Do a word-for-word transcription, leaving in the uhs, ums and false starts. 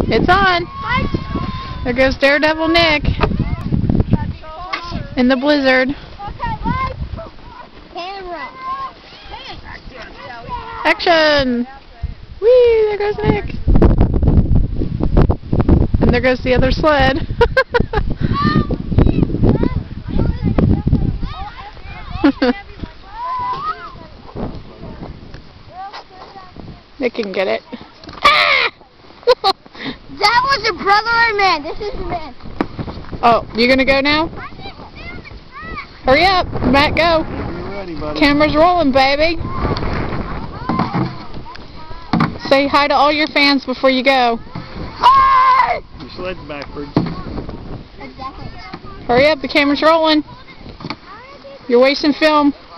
It's on. There goes Daredevil Nick in the blizzard. Action! Whee! There goes Nick. And there goes the other sled. Nick can get it. Ah! That was a brother or man. This is the man. Oh, you gonna go now? Hurry up, Matt, go. You're ready, buddy. Camera's rolling, baby. Say hi to all your fans before you go. Hi! Your sled's backwards. Hurry up, the camera's rolling. You're wasting film.